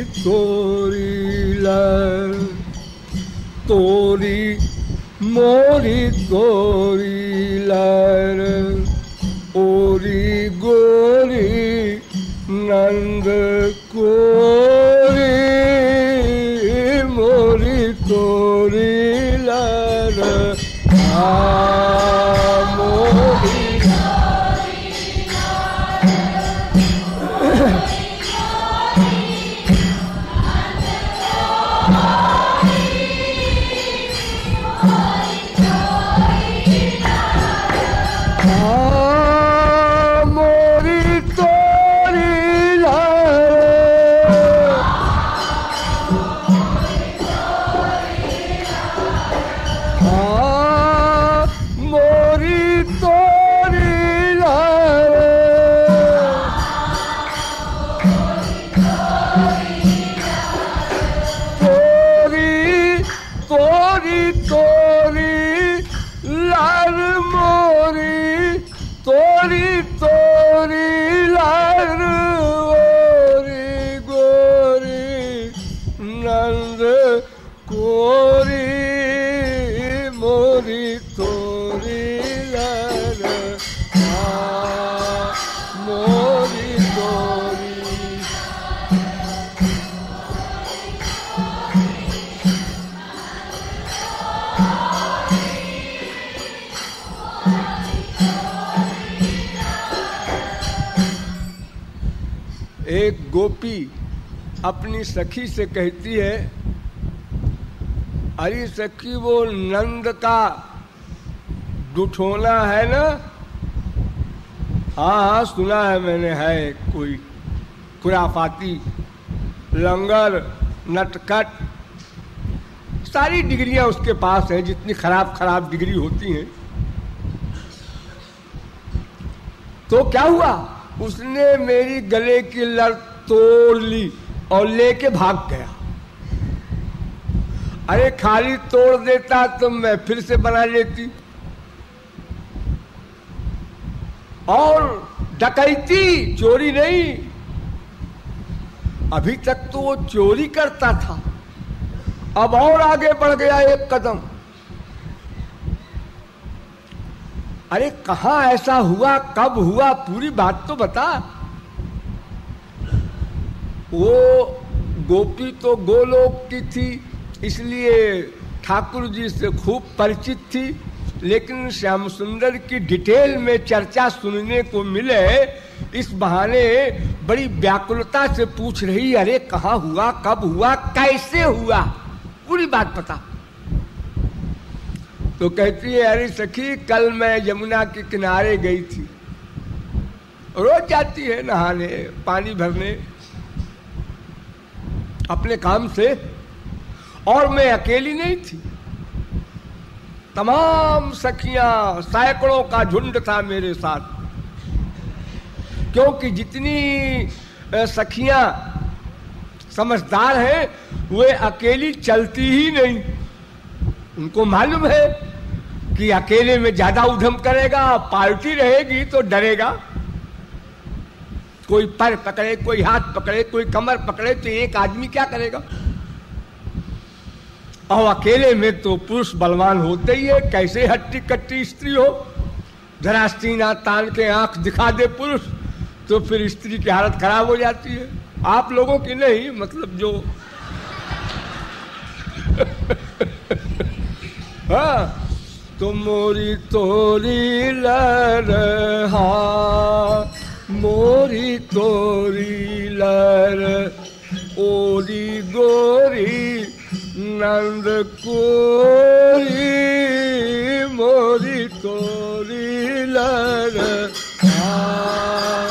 तोरी लर, तोरी मोरी तोरी लर, ओरी गोरी नंद कोरी मोरी तोरी लर, मोरी एक गोपी अपनी सखी से कहती है, अरे सखी वो नंद का दुठोना है ना? हाँ हाँ सुना है मैंने, है कोई खुराफाती, लंगर, नटखट, सारी डिग्रियां उसके पास हैं जितनी खराब खराब डिग्री होती हैं। तो क्या हुआ, उसने मेरी गले की लड़ तोड़ ली और लेके भाग गया। अरे खाली तोड़ देता तो मैं फिर से बना लेती। और डकैती, चोरी नहीं, अभी तक तो वो चोरी करता था, अब और आगे बढ़ गया एक कदम। अरे कहाँ ऐसा हुआ, कब हुआ, पूरी बात तो बता। वो गोपी तो गोलोक की थी, इसलिए ठाकुर जी से खूब परिचित थी, लेकिन श्याम सुंदर की डिटेल में चर्चा सुनने को मिले, इस बहाने बड़ी व्याकुलता से पूछ रही, अरे कहाँ हुआ, कब हुआ, कैसे हुआ, पूरी बात पता। तो कहती है, अरे सखी कल मैं यमुना के किनारे गई थी, रोज जाती है नहाने, पानी भरने अपने काम से, और मैं अकेली नहीं थी, तमाम सखियां, सैकड़ों का झुंड था मेरे साथ। क्योंकि जितनी सखियां समझदार हैं वे अकेली चलती ही नहीं, उनको मालूम है कि अकेले में ज्यादा उधम करेगा, पार्टी रहेगी तो डरेगा, कोई पैर पकड़े, कोई हाथ पकड़े, कोई कमर पकड़े तो एक आदमी क्या करेगा। और अकेले में तो पुरुष बलवान होते ही है, कैसे हट्टी कट्टी स्त्री हो, जरा सीना तान के आंख दिखा दे पुरुष तो फिर स्त्री की हालत खराब हो जाती है। आप लोगों की नहीं, मतलब जो हाँ, तो मोरी तोरी लर, हाँ मोरी तोरी लर, ओरी गोरी नंद कोरी मोरी तोरी लर, हाँ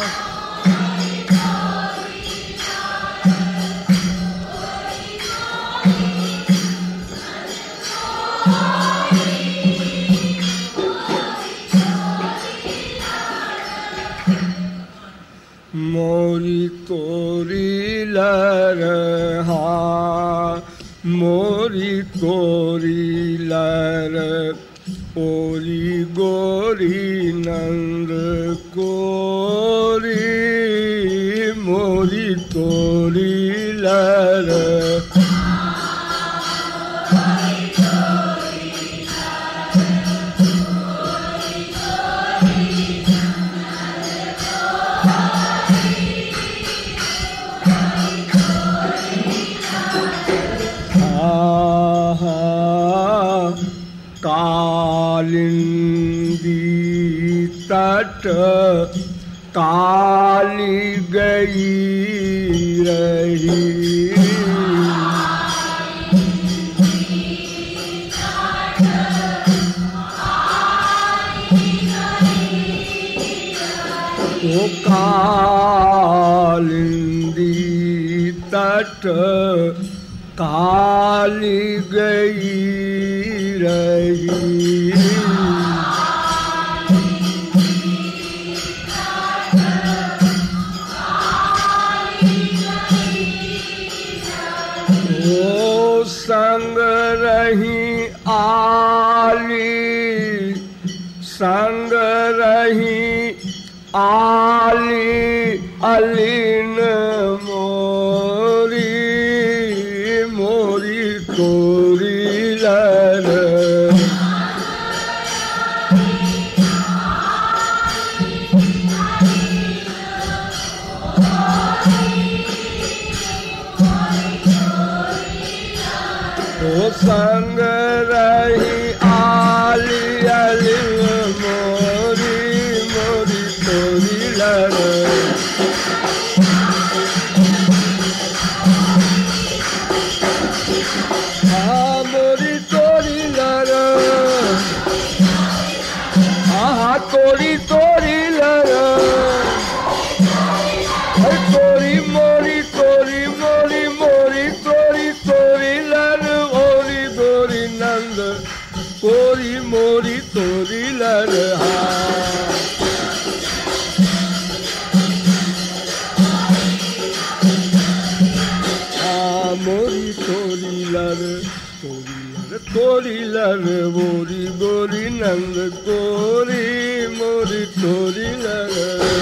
मोरी तोरी लर, हाँ मोरी तोरी लर, ओरी गोरी नंद कोरी मोरी मोरी तोरी लर। कालिंदी तट काली गई रही। वो कालिंदी तट काली गई रही। वो संग रही आली, संग रही आली अलीन मोरी, मोरी तोरी लर। वो संग रही आली अलीन मोरी, मोरी तोरी लर। मोरी तोरी लर, तोरी तोरी लर। तोरी मोरी तोरी मोरी मोरी तोरी तोरी लर। ओरी गोरी नंद कोरी मोरी तोरी लर। मोरी तोरी लर, तोरी लर तोरी लर। मोरी गोरी नंद कोरी मोरी तोरी लर।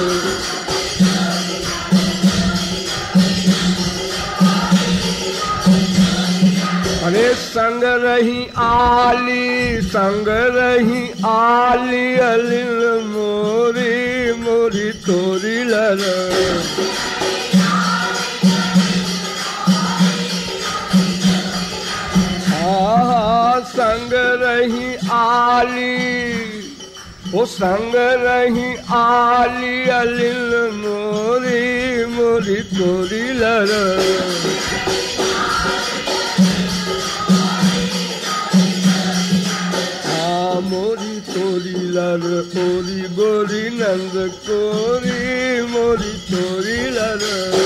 अरे संग रही आली, संग रही आली अलीन मोरी, मोरी तोरी लर। संग रही आली, वो संग रही आली अलीन मोरी, मोरी तोरी लर। मोरी तोरी लर, ओरी गोरी नंद कोरी मोरी तोरी लर।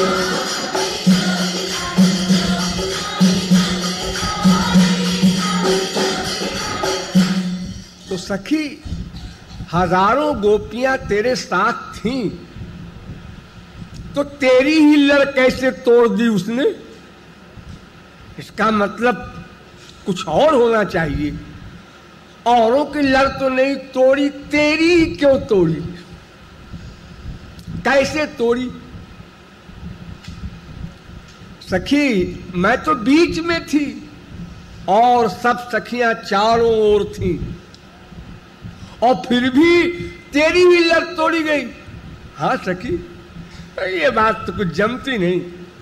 तो सखी हजारों गोपियां तेरे साथ थीं, तो तेरी ही लड़ कैसे तोड़ दी उसने? इसका मतलब कुछ और होना चाहिए। औरों की लड़ तो नहीं तोड़ी, तेरी ही क्यों तोड़ी? कैसे तोड़ी? सखी मैं तो बीच में थी और सब सखियां चारों ओर थीं, और फिर भी तेरी ही लड़ तोड़ी गई। हाँ सखी, ये बात तो कुछ जमती नहीं।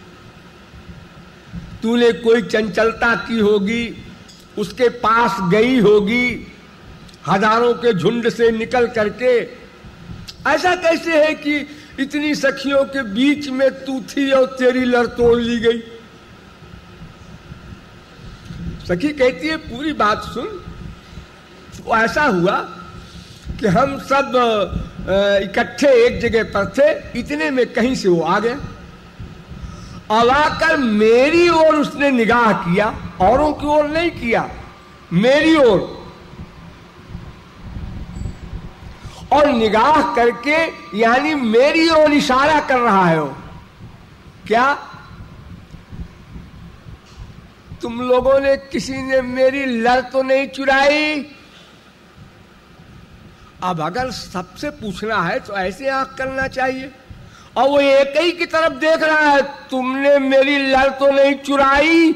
तूने कोई चंचलता की होगी, उसके पास गई होगी हजारों के झुंड से निकल करके। ऐसा कैसे है कि इतनी सखियों के बीच में तू थी और तेरी लड़ तोड़ ली गई? सखी कहती है पूरी बात सुन। वो ऐसा हुआ कि हम सब इकट्ठे एक जगह पर थे, इतने में कहीं से वो आ गया। अब आकर मेरी ओर उसने निगाह किया, औरों की ओर नहीं किया, मेरी ओर। और निगाह करके यानी मेरी ओर इशारा कर रहा है वो। क्या तुम लोगों ने किसी ने मेरी लड़ तो नहीं चुराई? अब अगर सबसे पूछना है तो ऐसे आंख करना चाहिए, और वो एक ही की तरफ देख रहा है, तुमने मेरी लड़ तो नहीं चुराई।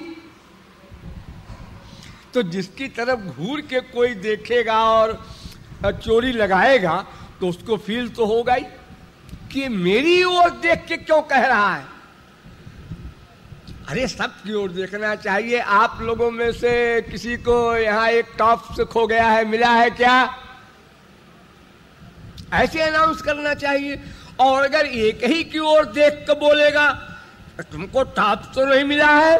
तो जिसकी तरफ घूर के कोई देखेगा और चोरी लगाएगा तो उसको फील तो होगा ही कि मेरी ओर देख के क्यों कह रहा है। अरे सबकी ओर देखना चाहिए। आप लोगों में से किसी को यहाँ एक टॉप से खो गया है, मिला है क्या? ऐसे अनाउंस करना चाहिए। और अगर एक ही की ओर देख कर बोलेगा तुमको टॉप तो नहीं मिला है,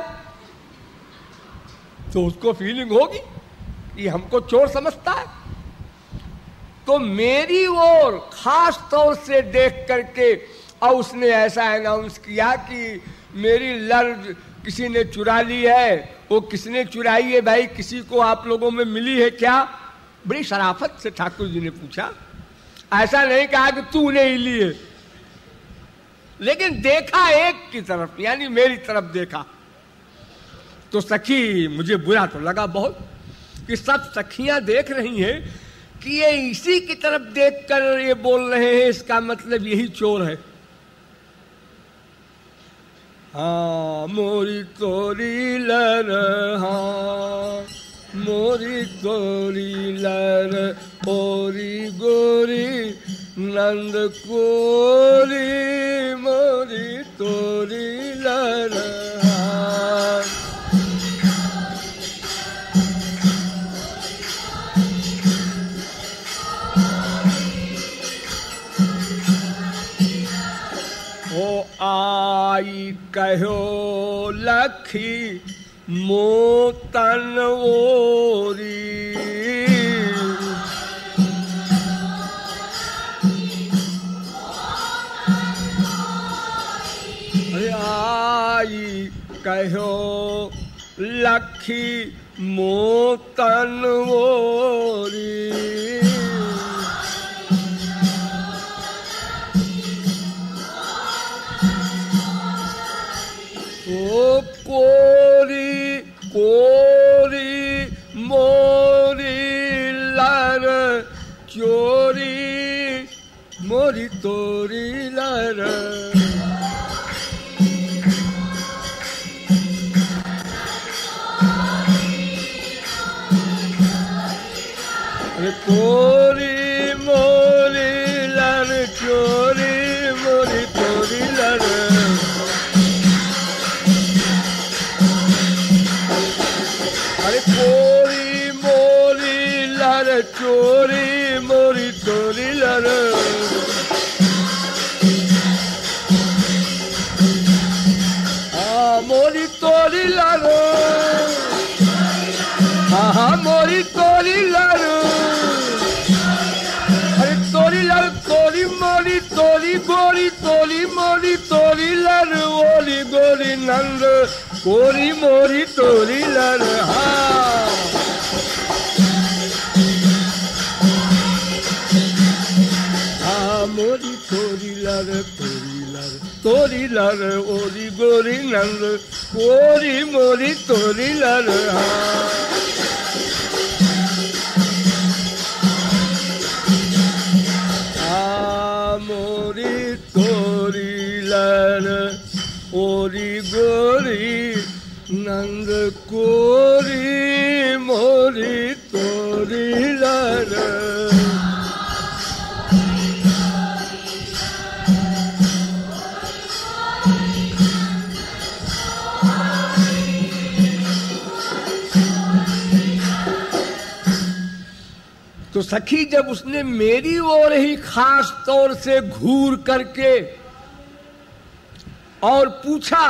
तो उसको फीलिंग होगी कि हमको चोर समझता है। तो मेरी ओर खास तौर से देख करके और उसने ऐसा अनाउंस किया कि मेरी लड़ किसी ने चुरा ली है। वो किसने चुराई है भाई? किसी को आप लोगों में मिली है क्या? बड़ी शराफत से ठाकुर जी ने पूछा। ऐसा नहीं कहा कि तूने ही ली है, लेकिन देखा एक की तरफ, यानी मेरी तरफ देखा। तो सखी, मुझे बुरा तो लगा बहुत कि सब सखियां देख रही हैं कि ये इसी की तरफ देखकर ये बोल रहे हैं, इसका मतलब यही चोर है। हाँ मोरी तोरी लर, हाँ मोरी तोरी लर, ओरी गोरी नंद कोरी, मोरी तोरी लर, हाँ। आई कहो लखी मोतन ओरी, आई कहो लखी मोतन ओरी, ओ कोरी कोरी मोरी लर चोरी, मोरी तोरी लर, कोरी मोरी लर चोरी, मोरी तोरी लर, कोरी मोरी लर चोरी, मोरी तोरी लर, हाँ मोरी तोरी लर, हाँ मोरी तोरी लर, अरे तोरी लर तोरी मोरी तोरी गोरी तोरी मोरी तोरी लर, ओली गोरी नंद कोरी मोरी तोरी लर, हाँ हाँ मोरी तोरी लर तोरी लर तोरी लर, ओली गोरी नंद कोरी मोरी तोरी लर, हाँ मोरी तोरी लर ओरी गोरी नंद कोरी मोरी तोरी लर, तो सखी जब उसने मेरी ओर ही खास तौर से घूर करके और पूछा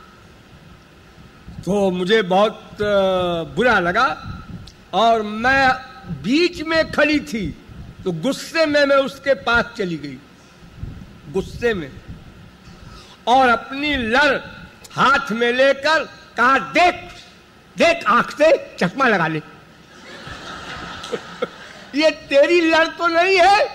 तो मुझे बहुत बुरा लगा। और मैं बीच में खड़ी थी तो गुस्से में मैं उसके पास चली गई, गुस्से में, और अपनी लड़ हाथ में लेकर कहा, देख देख आंख से चश्मा लगा ले। ये तेरी लड़ तो नहीं है।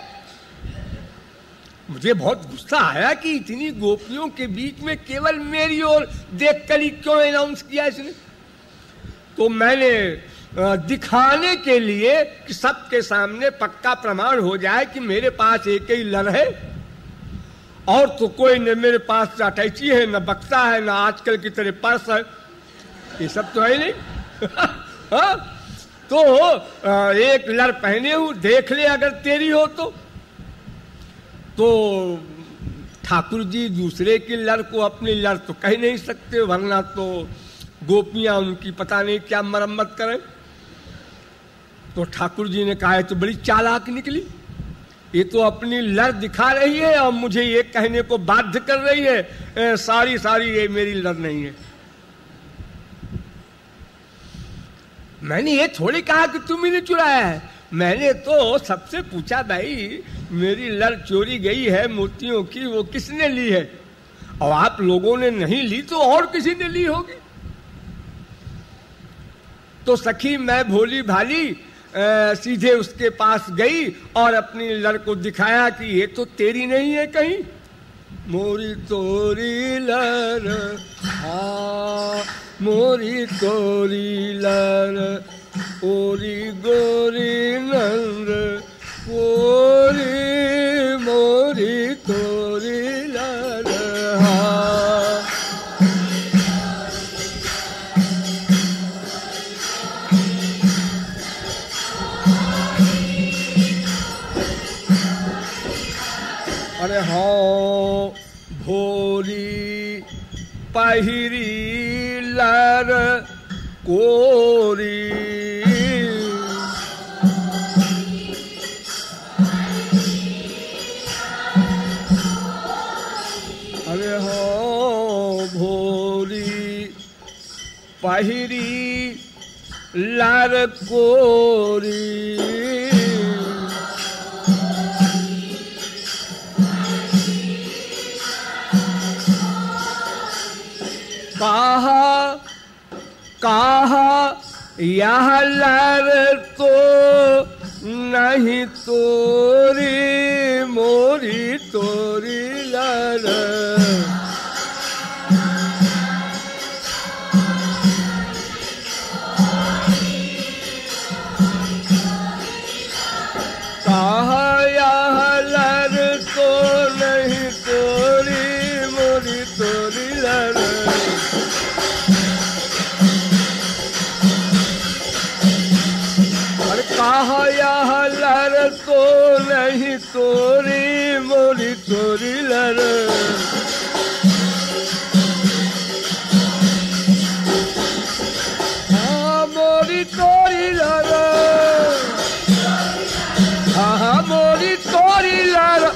मुझे बहुत गुस्सा आया कि इतनी गोपियों के बीच में केवल मेरी ओर देखकर ही क्यों अनाउंस किया इसने। तो मैंने दिखाने के लिए कि सबके सामने पक्का प्रमाण हो जाए कि मेरे पास एक ही लड़ है, और तो कोई न मेरे पास अटैची है, न बक्सा है, न आजकल की तरह पर्स है, ये सब तो है नहीं। हाँ? तो एक लड़ पहने हूं, देख ले अगर तेरी हो तो ठाकुर जी दूसरे की लड़ को अपनी लड़ तो कह नहीं सकते, वरना तो गोपियां उनकी पता नहीं क्या मरम्मत करें। तो ठाकुर जी ने कहा तो बड़ी चालाक निकली, ये तो अपनी लड़ दिखा रही है और मुझे ये कहने को बाध्य कर रही है सारी ये मेरी लड़ नहीं है। मैंने ये थोड़ी कहा कि तुम ही ने चुराया है, मैंने तो सबसे पूछा भाई मेरी लड़ चोरी गई है मोतियों की, वो किसने ली है? और आप लोगों ने नहीं ली तो और किसी ने ली होगी। तो सखी मैं भोली भाली सीधे उसके पास गई और अपनी लड़ को दिखाया कि ये तो तेरी नहीं है कहीं। मोरी तोरी लड़, हाँ मोरी तोरी लड़, ओरी गोरी नंद कोरी, मोरी तोरी लड़, हाँ। अरे हाँ भोली पहिरी लड़ कोरी, अरे हाँ भोली पहिरी लड़ कोरी, कहा यह लड़ तो नहीं तोरी, मोरी तोरी लड़, कहा यह लड़ तो नहीं तोरी, मोरी तोरी लड़, कहा यह लड़ तो नहीं तोरी, मोरी तोरी लड़, हाँ मोरी तोरी लड़, हाँ मोरी तोरी लड़,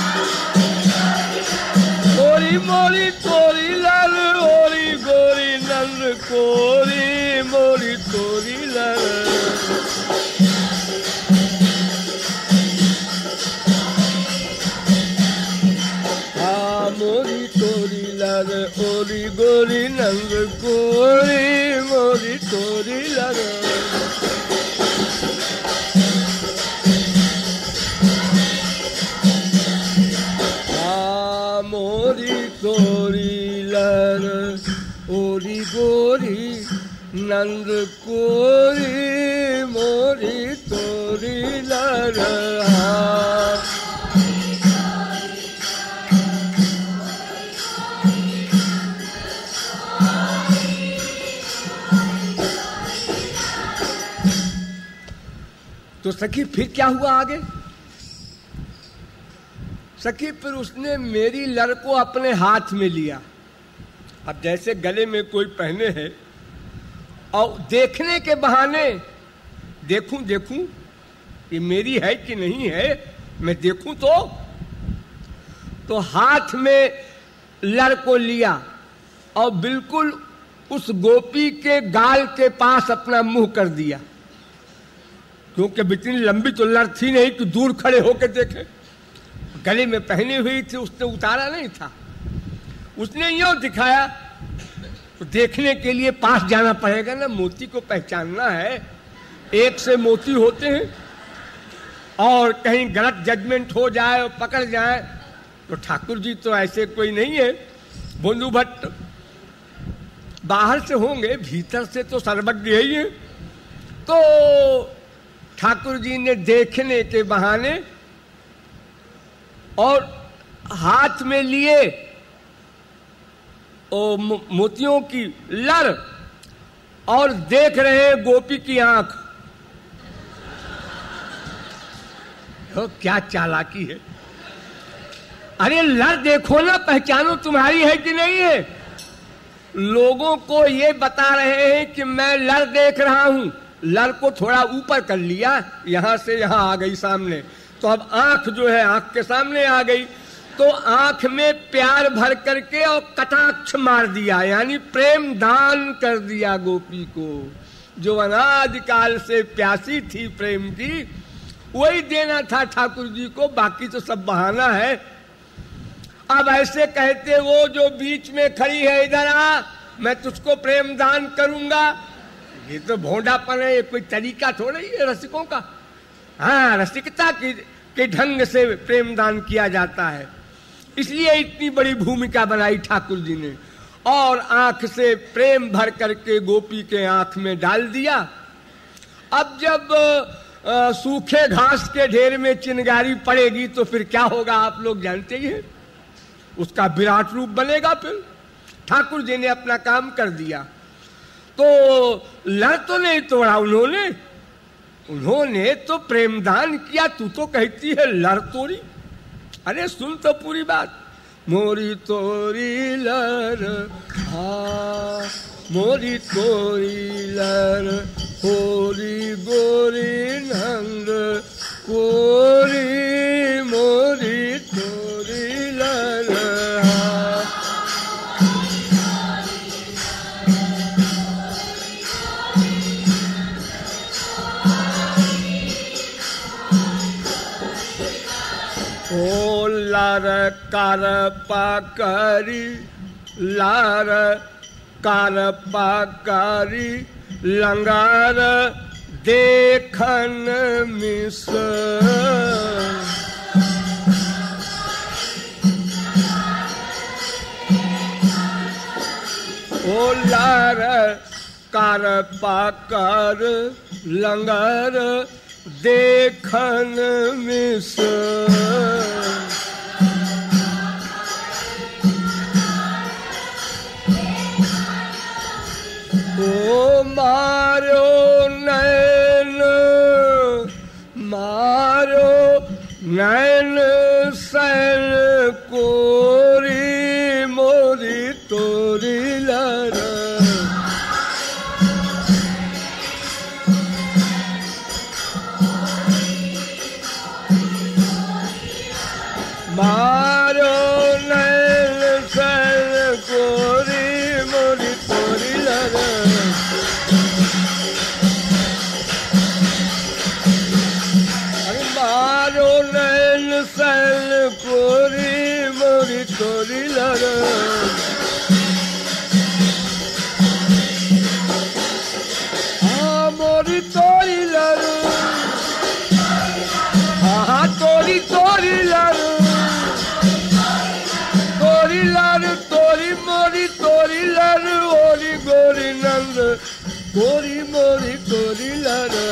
मोरी मोरी तोरी लड़, ओरी गोरी नंद कोरी, मोरी तोरी लड़, मोरी तोरी लड़, ओरी गोरी नंग कोरी, मोरी तोरी लड़, हाँ मोरी तोरी लड़, ओरी गोरी नंद कोरी, मोरी तोरी लड़, हाँ। तो सखी फिर क्या हुआ आगे? सखी फिर उसने मेरी लड़ को अपने हाथ में लिया। अब जैसे गले में कोई पहने है और देखने के बहाने देखूं ये मेरी है कि नहीं है, मैं देखूं तो हाथ में लड़ को लिया और बिल्कुल उस गोपी के गाल के पास अपना मुंह कर दिया, क्योंकि इतनी लंबी तो लड़ थी नहीं कि दूर खड़े होकर देखे। गले में पहनी हुई थी, उसने उतारा नहीं था, उसने यूं दिखाया। तो देखने के लिए पास जाना पड़ेगा ना, मोती को पहचानना है। एक से मोती होते हैं और कहीं गलत जजमेंट हो जाए और पकड़ जाए तो ठाकुर जी तो ऐसे कोई नहीं है। बोंदू भट्ट बाहर से होंगे, भीतर से तो सर्वज्ञ ही है। तो ठाकुर जी ने देखने के बहाने और हाथ में लिए ओ मोतियों की लड़ और देख रहे गोपी की आंख। तो क्या चालाकी है! अरे लड़ देखो ना, पहचानो तुम्हारी है कि नहीं है। लोगों को ये बता रहे हैं कि मैं लड़ देख रहा हूं। लड़ को थोड़ा ऊपर कर लिया, यहां से यहां आ गई सामने, तो अब आंख जो है आंख के सामने आ गई। तो आंख में प्यार भर करके और कटाक्ष मार दिया, यानी प्रेम दान कर दिया गोपी को। जो अनादिकाल से प्यासी थी प्रेम की, वही देना था ठाकुर जी को, बाकी तो सब बहाना है। अब ऐसे कहते वो जो बीच में खड़ी है, इधर आ, मैं तुझको प्रेम दान करूंगा, ये तो भोंडापन है, ये कोई तरीका थोड़ा ही है रसिकों का। हाँ, रसिकता के ढंग से प्रेम दान किया जाता है, इसलिए इतनी बड़ी भूमिका बनाई ठाकुर जी ने। और आंख से प्रेम भर करके गोपी के आंख में डाल दिया। अब जब सूखे घास के ढेर में चिनगारी पड़ेगी तो फिर क्या होगा, आप लोग जानते ही हैं। उसका विराट रूप बनेगा। फिर ठाकुर जी ने अपना काम कर दिया। तो लड़ तो नहीं तोड़ा उन्होंने तो प्रेमदान किया। तू तो कहती है लड़ तोड़ी। अरे सुन तो पूरी बात। मोरी तोरी लड़, मोरी तोरी लड़, होरी गोरी नंद कोरी, मोरी तोरी लड़। ओ लार कार पाकरी, लार कार पाकरी, लंगार देखन मिस। ओ लार कार पाकर लंगार देखन मिस। ओ मारो नैन, मारो नैन सैन कोरी, मोरी तोरी लड़। मारो नैन सैन कोरी, मोरी तोरी लड़। अरे मारो नैन सैन कोरी, मोरी तोरी लड़। हाँ मोरी तोरी लड़, हाँ तोरी तोरी लड़, तोरी लड़ तोरी मोरी तोरी लड़, ओरी गोरी नंद गोरी मोरी तोरी लड़।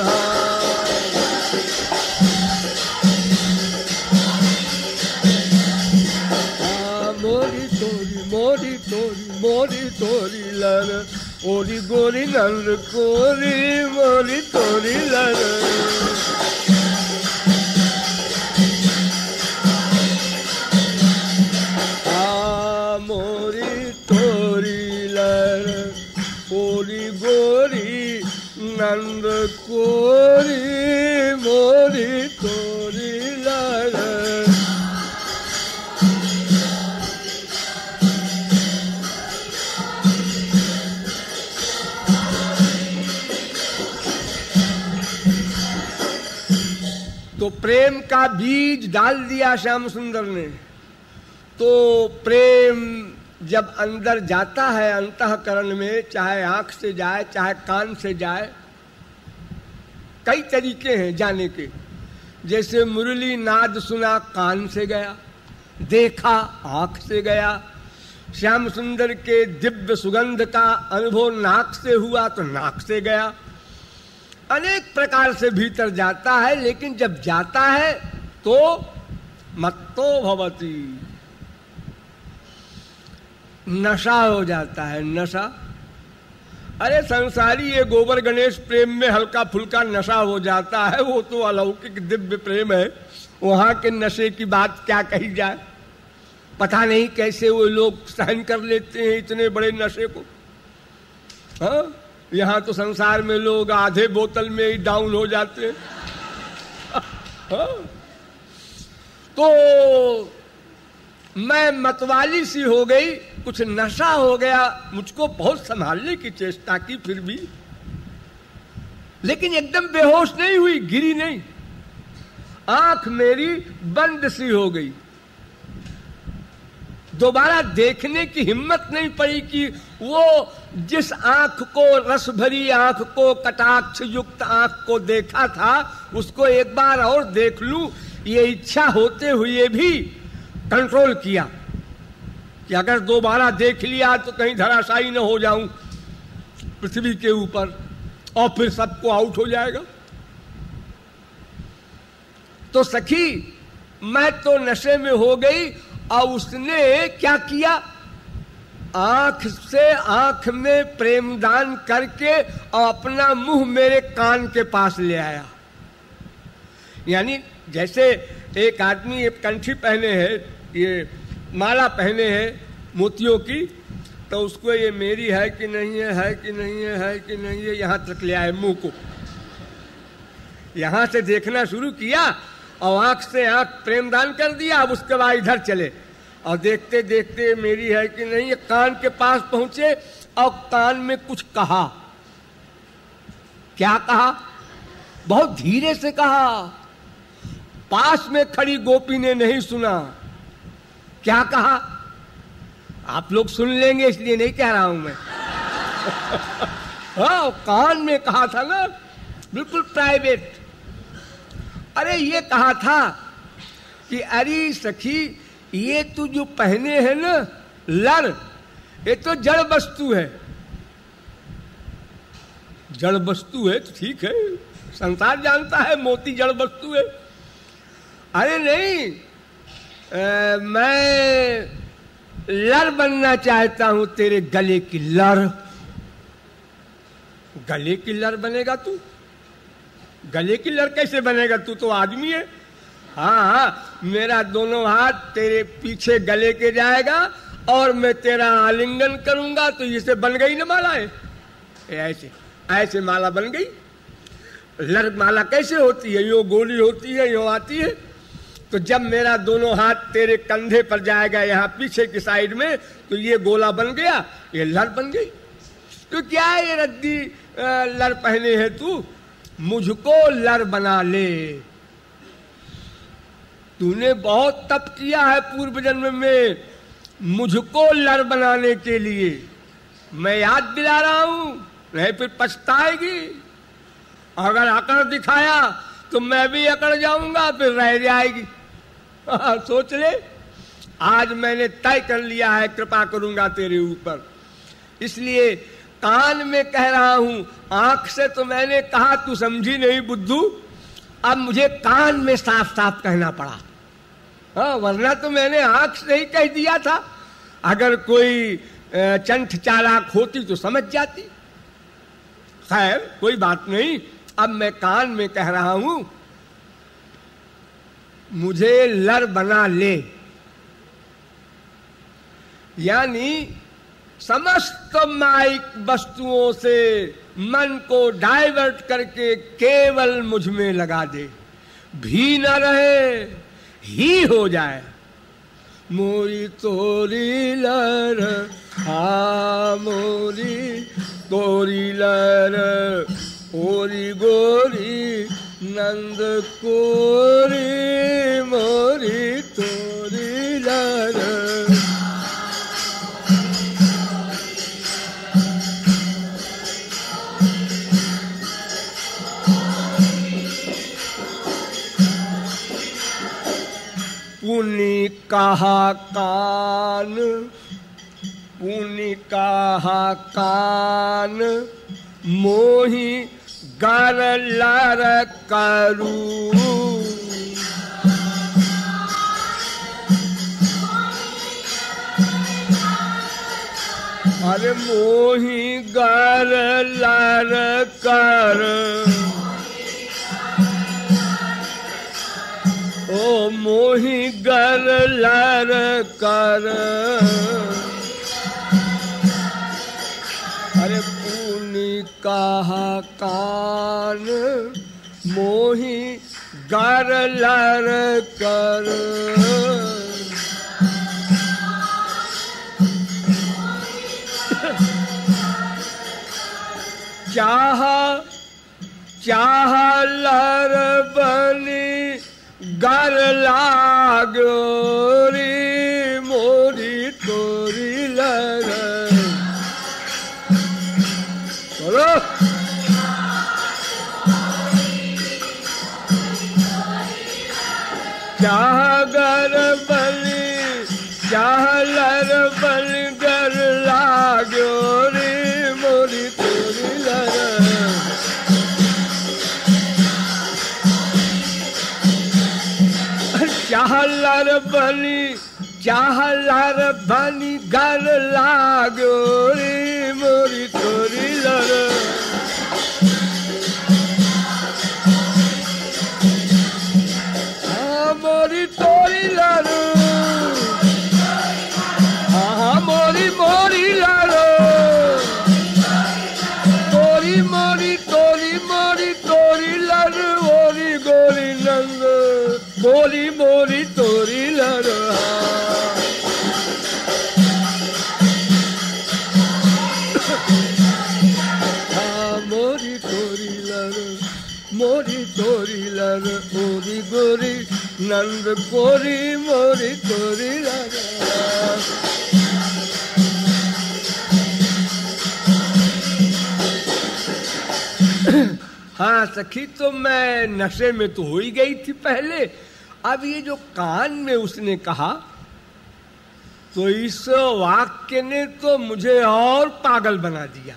हाँ मोरी तोरी मोरी तोरी मोरी तोरी लड़, ओरी गोरी नंद गोरी मोरी तोरी लड़। नंद कोरी मोरी तोरी लड़। तो प्रेम का बीज डाल दिया श्याम सुंदर ने। तो प्रेम जब अंदर जाता है अंतःकरण में, चाहे आंख से जाए चाहे कान से जाए, कई तरीके हैं जाने के। जैसे मुरली नाद सुना कान से गया, देखा आंख से गया, श्याम सुंदर के दिव्य सुगंध का अनुभव नाक से हुआ तो नाक से गया। अनेक प्रकार से भीतर जाता है, लेकिन जब जाता है तो मत्तो भवति, नशा हो जाता है, नशा। अरे संसारी ये गोबर गणेश प्रेम में हल्का फुल्का नशा हो जाता है, वो तो अलौकिक दिव्य प्रेम है, वहां के नशे की बात क्या कही जाए। पता नहीं कैसे वो लोग सहन कर लेते हैं इतने बड़े नशे को। हाँ, यहाँ तो संसार में लोग आधे बोतल में ही डाउन हो जाते हैं। हाँ? तो मैं मतवाली सी हो गई, कुछ नशा हो गया, मुझको बहुत संभालने की चेष्टा की फिर भी, लेकिन एकदम बेहोश नहीं हुई, गिरी नहीं। आंख मेरी बंद सी हो गई, दोबारा देखने की हिम्मत नहीं पड़ी कि वो जिस आंख को, रस भरी आंख को, कटाक्ष युक्त आंख को देखा था, उसको एक बार और देख लूं, ये इच्छा होते हुए भी कंट्रोल किया कि अगर दोबारा देख लिया तो कहीं धराशायी न हो जाऊं पृथ्वी के ऊपर और फिर सबको आउट हो जाएगा। तो सखी, मैं तो नशे में हो गई और उसने क्या किया, आंख से आंख में प्रेमदान करके और अपना मुंह मेरे कान के पास ले आया। यानी जैसे एक आदमी एक कंठी पहने है, ये माला पहने है मोतियों की, तो उसको ये मेरी है कि नहीं है कि नहीं है कि नहीं है, यहां तक ले आए मुंह को, यहां से देखना शुरू किया और आंख से आंख प्रेमदान कर दिया। अब उसके बाद इधर चले और देखते देखते मेरी है कि नहीं, कान के पास पहुंचे और कान में कुछ कहा। क्या कहा? बहुत धीरे से कहा, पास में खड़ी गोपी ने नहीं सुना। क्या कहा? आप लोग सुन लेंगे इसलिए नहीं कह रहा हूं मैं। हाँ, कान में कहा था ना, बिल्कुल प्राइवेट। अरे ये कहा था कि अरे सखी, ये तू जो पहने है ना लड़, ये तो जड़ वस्तु है। जड़ वस्तु है तो ठीक है, संसार जानता है मोती जड़ वस्तु है। अरे नहीं, मैं लड़ बनना चाहता हूं, तेरे गले की लड़। गले की लड़ बनेगा तू? गले की लड़ कैसे बनेगा? तू तो आदमी है। हाँ हाँ, मेरा दोनों हाथ तेरे पीछे गले के जाएगा और मैं तेरा आलिंगन करूंगा, तो इसे बन गई ना माला है। ऐसे ऐसे माला बन गई। लड़ माला कैसे होती है? यो गोली होती है, यो आती है। तो जब मेरा दोनों हाथ तेरे कंधे पर जाएगा, यहाँ पीछे की साइड में, तो ये गोला बन गया, ये लड़ बन गई। तो क्या है ये रद्दी लड़ पहने है तू? मुझको लड़ बना ले। तूने बहुत तप किया है पूर्व जन्म में मुझको लड़ बनाने के लिए। मैं याद दिला रहा हूं, नहीं फिर पछताएगी। अगर अकड़ दिखाया तो मैं भी अकड़ जाऊंगा, फिर रह जाएगी। सोच ले, आज मैंने तय कर लिया है, कृपा करूंगा तेरे ऊपर। इसलिए कान में कह रहा हूं, आंख से तो मैंने कहा, तू समझी नहीं बुद्धू। अब मुझे कान में साफ साफ कहना पड़ा। हाँ, वरना तो मैंने आंख से ही कह दिया था। अगर कोई चंठ चालाक होती तो समझ जाती। खैर कोई बात नहीं, अब मैं कान में कह रहा हूं, मुझे लड़ बना ले। यानी समस्त माइक वस्तुओं से मन को डाइवर्ट करके केवल मुझ में लगा दे। भी न रहे, ही हो जाए। मोरी तोरी लर, हा मोरी तोरी लर, ओरी गोरी नंद कोरी, मोरी तोरी लर। पुनि कहा कान, पुनि कहा कान, मोहि गर लर करू। अरे मोही गर लार कर, ओ मोही गर लार कर, अरे पूनी कहा कान मोही गर लार कर, चाह चाह लर बनी गर लागो रे मोरी तोरी लर, बोलो चाह गर बनी चाह लर बन गर लागो रे मोरी तोरी लर, चाहलर बनी गर लागो रे मोरी तोरी लर, हाँ मोरी तोरी लर, हाँ मोरी मोरी लर, तोरी मोरी तोरी मोरी तोरी लर, ओरी गोरी नंद मोरी मोरी तोरी लर, हाँ मोरी तोरी लर, मोरी तोरी लर, ओरी गोरी नंद कोरी मोरी तोरी लर। हाँ सखी, तो मैं नशे में तो हो ही गई थी पहले, अब ये जो कान में उसने कहा तो इस वाक्य ने तो मुझे और पागल बना दिया।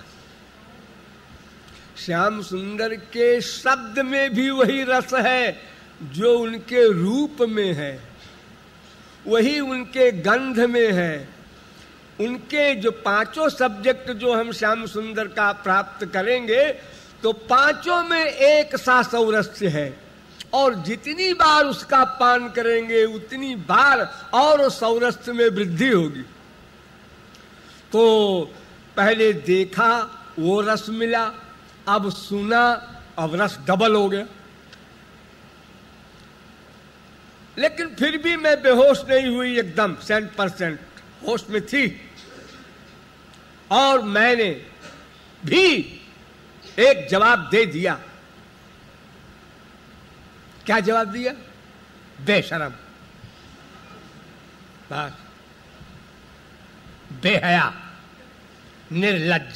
श्याम सुंदर के शब्द में भी वही रस है जो उनके रूप में है, वही उनके गंध में है। उनके जो पांचों सब्जेक्ट जो हम श्याम सुंदर का प्राप्त करेंगे तो पांचों में एक सा सौरस्य है, और जितनी बार उसका पान करेंगे उतनी बार और सौरस्य में वृद्धि होगी। तो पहले देखा वो रस मिला, अब सुना अब रस डबल हो गया। लेकिन फिर भी मैं बेहोश नहीं हुई, एकदम 100% होश में थी। और मैंने भी एक जवाब दे दिया। क्या जवाब दिया? बेशरम, बस, बेहया, निर्लज्ज।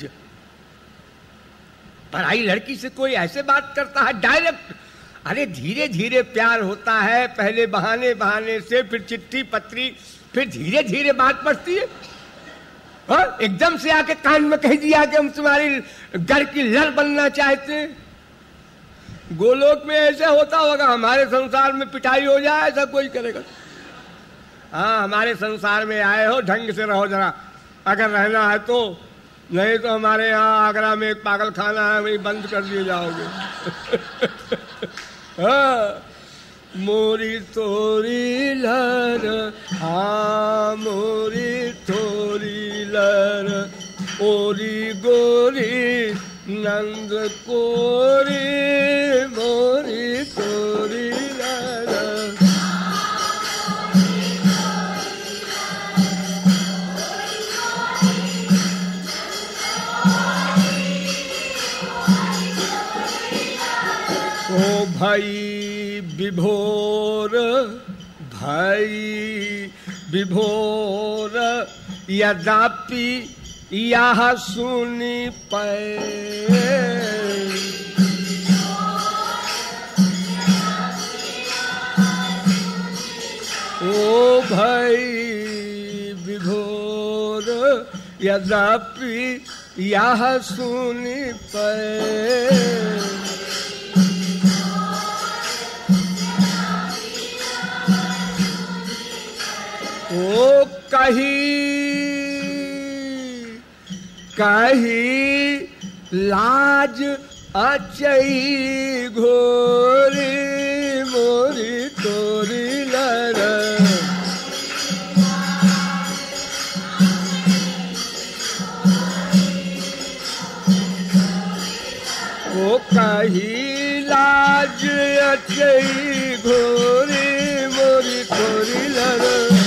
पढ़ाई लड़की से कोई ऐसे बात करता है डायरेक्ट? अरे धीरे धीरे प्यार होता है, पहले बहाने बहाने से, फिर चिट्ठी पत्री, फिर धीरे धीरे बात बढ़ती है। और एकदम से आके कान में कह दिया कि हम तुम्हारी घर की लड़ बनना चाहते हैं। गोलोक में ऐसे होता होगा, हमारे संसार में पिटाई हो जाए ऐसा कोई करेगा? हाँ, हमारे संसार में आए हो, ढंग से रहो जरा, अगर रहना है तो, नहीं तो हमारे यहाँ आगरा में एक पागल खाना है, वही बंद कर दिए जाओगे। हाँ, मोरी तोरी लर, हाँ मोरी तोरी लर, ओरी गोरी नंद कोरी मोरी तोरी लर। ओ भाई विभोर, भाई विभोर, यद्यपि यह सुनी पै, ओ भाई विभोर, यद्यपि यह सुनी पै, ओ कही कही लाज अचई घोरी मोरी तोरी लर। वो कही लाज अचई घोरी मोरी तोरी लर।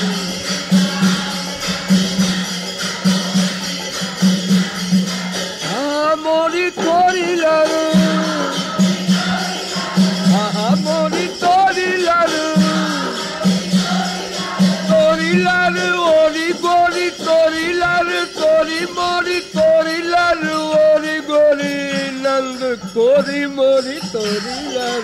हाँ मोरी तोरी लर, हाँ मोरी तोरी लर, तोरी लर ओरी गोरी तोरी लर, तोरी मोरी तोरी लर ओरी गोरी नंद कोरी मोरी तोरी लर।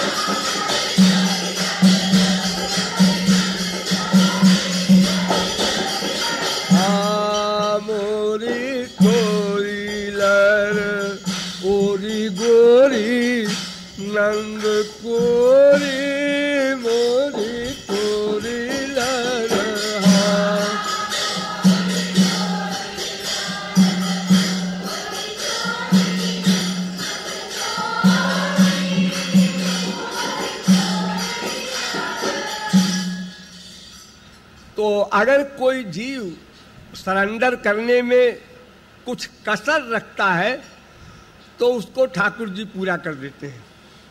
हाँ मोरी तोरी लर ओरी गोरी नंद कोरी मोरी तोरी लर। तो अगर कोई जीव सरेंडर करने में कुछ कसर रखता है तो उसको ठाकुर जी पूरा कर देते हैं।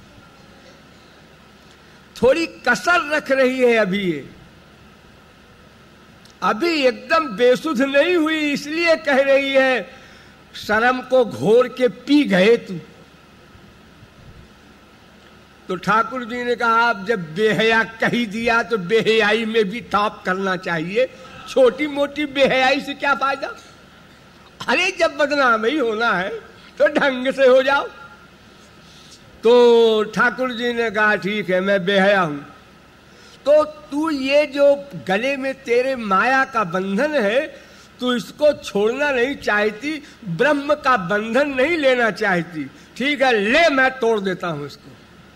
थोड़ी कसर रख रही है अभी ये, अभी एकदम बेसुध नहीं हुई, इसलिए कह रही है शर्म को घोर के पी गए तू। तो ठाकुर जी ने कहा आप जब बेहया कही दिया तो बेहयाई में भी टॉप करना चाहिए। छोटी मोटी बेहयाई से क्या फायदा? अरे जब बदनाम ही होना है तो ढंग से हो जाओ। तो ठाकुर जी ने कहा ठीक है मैं बेहया हूं। तो तू ये जो गले में तेरे माया का बंधन है तू इसको छोड़ना नहीं चाहती, ब्रह्म का बंधन नहीं लेना चाहती। ठीक है ले मैं तोड़ देता हूं इसको।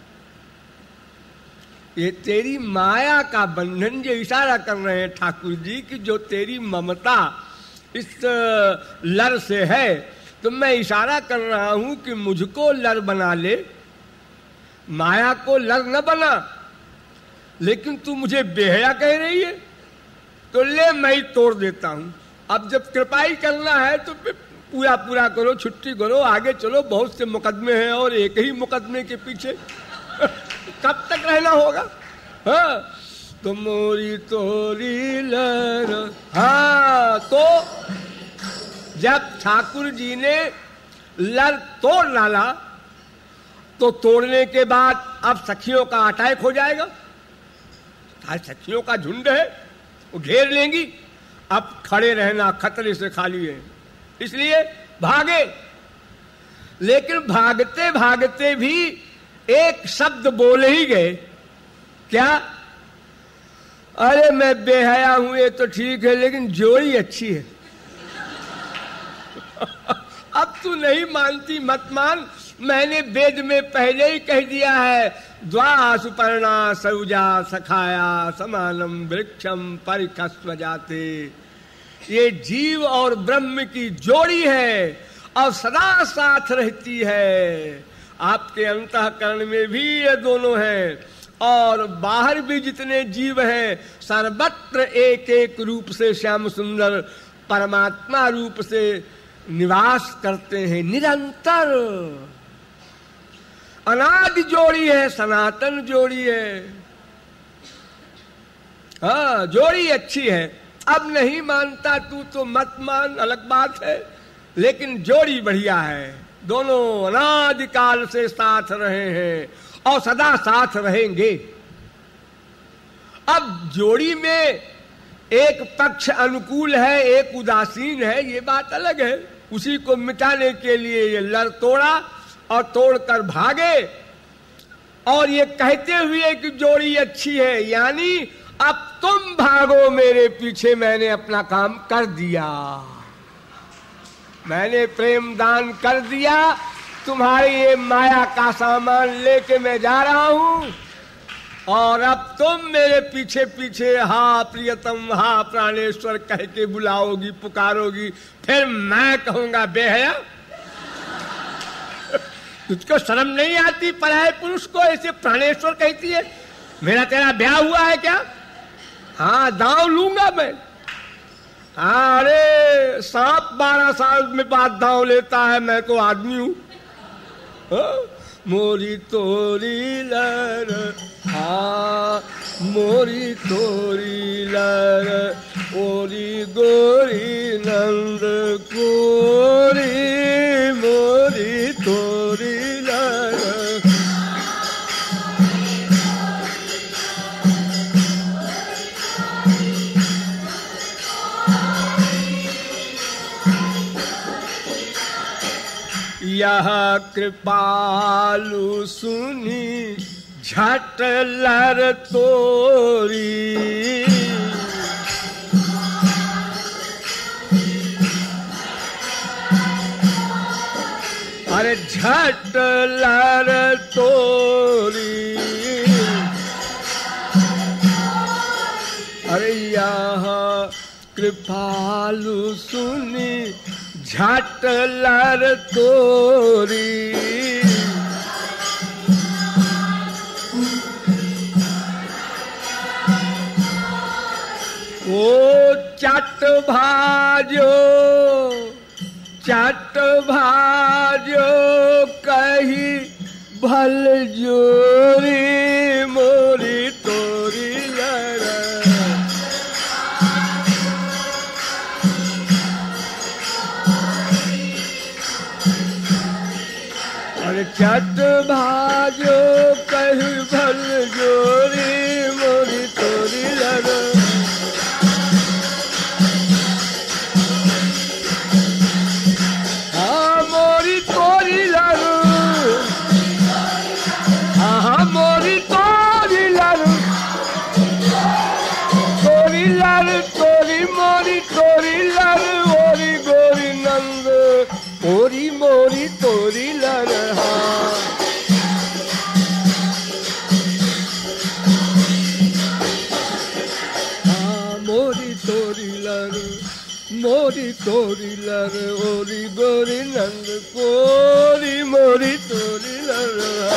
ये तेरी माया का बंधन जो इशारा कर रहे हैं ठाकुर जी कि जो तेरी ममता इस लर से है, तो मैं इशारा कर रहा हूं कि मुझको लर बना ले, माया को लर न बना। लेकिन तू मुझे बेहया कह रही है तो ले मैं ही तोड़ देता हूं। अब जब कृपाई करना है तो पूरा पूरा करो, छुट्टी करो, आगे चलो। बहुत से मुकदमे हैं और एक ही मुकदमे के पीछे कब तक रहना होगा? हाँ तो मोरी तोरी लर। हाँ तो जब ठाकुर जी ने लर तोड़ डाला तो तोड़ने के बाद अब सखियों का अटैक हो जाएगा। सखियों का झुंड है, वो घेर लेंगी। अब खड़े रहना खतरे से खाली है, इसलिए भागे। लेकिन भागते भागते भी एक शब्द बोले ही गए, क्या? अरे मैं बेहया हूं ये तो ठीक है लेकिन जोड़ी अच्छी है। अब तू नहीं मानती मत मान, मैंने वेद में पहले ही कह दिया है द्वा सुपर्णा सौजा सखाया समानम वृक्षम परिकस्व जाते। ये जीव और ब्रह्म की जोड़ी है और सदा साथ रहती है। आपके अंतःकरण में भी ये दोनों हैं और बाहर भी जितने जीव हैं सर्वत्र एक एक रूप से श्याम सुंदर परमात्मा रूप से निवास करते हैं निरंतर। अनादि जोड़ी है, सनातन जोड़ी है। हाँ जोड़ी अच्छी है। अब नहीं मानता तू तो मत मान, अलग बात है, लेकिन जोड़ी बढ़िया है। दोनों अनादिकाल से साथ रहे हैं और सदा साथ रहेंगे। अब जोड़ी में एक पक्ष अनुकूल है एक उदासीन है, ये बात अलग है। उसी को मिटाने के लिए ये लड़ तोड़ा और तोड़कर भागे और ये कहते हुए कि जोड़ी अच्छी है, यानी अब तुम भागो मेरे पीछे, मैंने अपना काम कर दिया, मैंने प्रेम दान कर दिया, तुम्हारी ये माया का सामान लेके मैं जा रहा हूं। और अब तुम मेरे पीछे पीछे हा प्रियतम हा प्राणेश्वर कह के बुलाओगी, पुकारोगी, फिर मैं कहूंगा बेहया। तुझको शर्म नहीं आती पराये पुरुष को ऐसे प्राणेश्वर कहती है? मेरा तेरा ब्याह हुआ है क्या? हाँ, दांव लूंगा मैं। हाँ, अरे सांप 12 साल में बाद दांव लेता है, मैं तो आदमी हूं। मोरी तोरी लर, हाँ मोरी तोरी लर, ओरी गोरी नंद कोरी, मोरी तोरी लर। यह कृपालु सुनी झट लर तोरी, अरे झट लर तोरी, अरे यह कृपालु सुनी झट लर तोरी। ओ चट भाजो कही भल जोरी, मोरी तोरी लर। अरे चट भाजो कही भल जोरी, मोरी तोरी लर। हाँ मोरी तोरी लर, हाँ मोरी तोरी लर, तोरी लर तोरी मोरी तोरी लर, ओरी गोरी नंद ओरी मोरी तोरी लर। हाँ मोरी तोरी लर, मोरी तोरी लर, ओरी गोरी नंद कोरी, मोरी तोरी लर।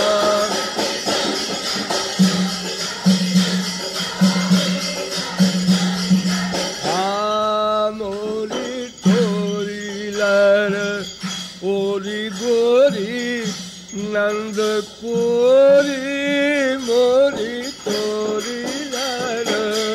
हाँ मोरी तोरी लर, ओरी गोरी नंद कोरी, मोरी तोरी लर।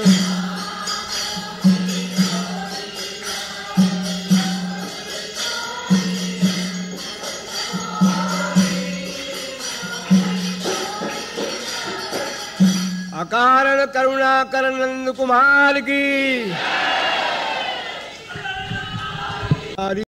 अकारण करुणाकर नंद कुमार की।